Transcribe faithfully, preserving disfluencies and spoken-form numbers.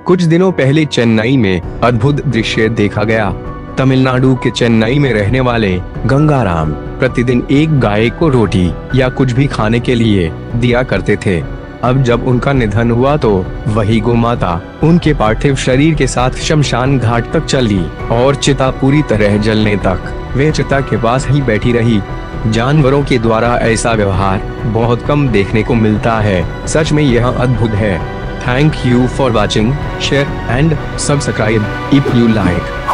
कुछ दिनों पहले चेन्नई में अद्भुत दृश्य देखा गया। तमिलनाडु के चेन्नई में रहने वाले गंगाराम प्रतिदिन एक गाय को रोटी या कुछ भी खाने के लिए दिया करते थे। अब जब उनका निधन हुआ तो वही गोमाता उनके पार्थिव शरीर के साथ शमशान घाट तक चली और चिता पूरी तरह जलने तक वे चिता के पास ही बैठी रही। जानवरों के द्वारा ऐसा व्यवहार बहुत कम देखने को मिलता है। सच में यह अद्भुत है। Thank you for watching, share and subscribe if you like.